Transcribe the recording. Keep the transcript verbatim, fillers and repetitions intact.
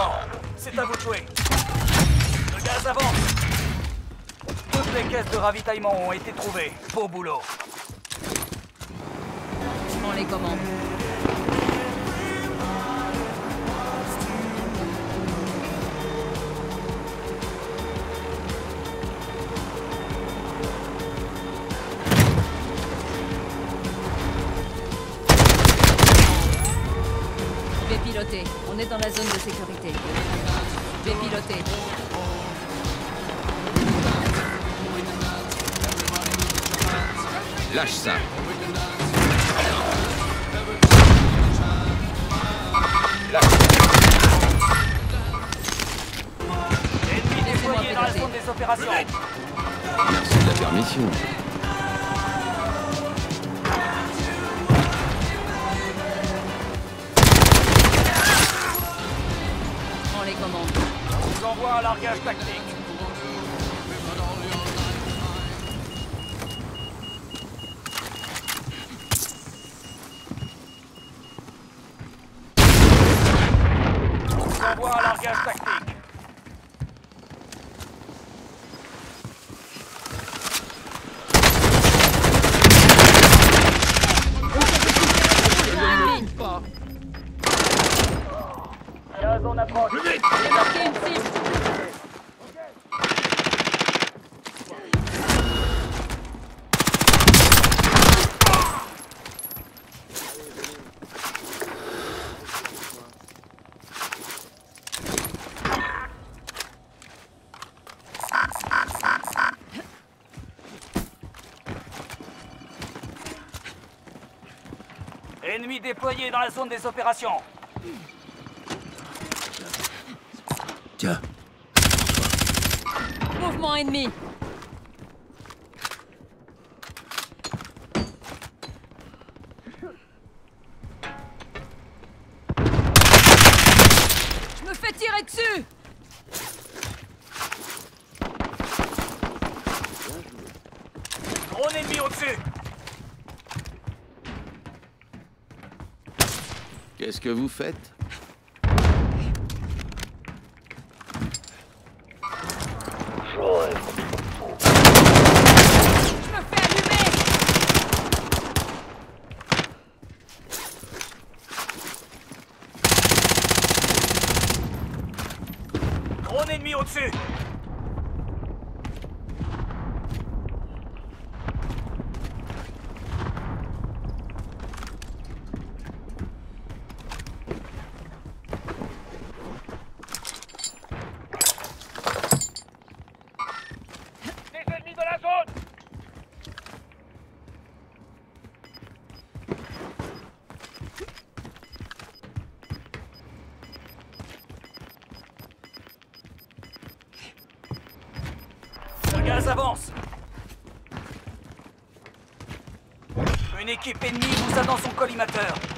mort. C'est à vous de jouer. Le gaz avance. Toutes les caisses de ravitaillement ont été trouvées. Beau boulot. Je prends les commandes. Je vais piloter. On est dans la zone de sécurité. Je vais piloter. Lâche ça. Lâche. Ennemi déployé dans la zone des opérations. Merci de la permission. Je prends les commandes. On vous envoie un largage tactique. On vous envoie un largage tactique. La zone approche. J'ai marqué une cible. Ennemi déployé dans la zone des opérations. Tiens. Mouvement ennemi. Je me fais tirer dessus. Drone ennemi au-dessus. Qu'est-ce que vous faites? Je me fais allumer. Drone ennemi au-dessus. Des ennemis dans la zone. Le gaz avance. Une équipe ennemie vous a dans son collimateur.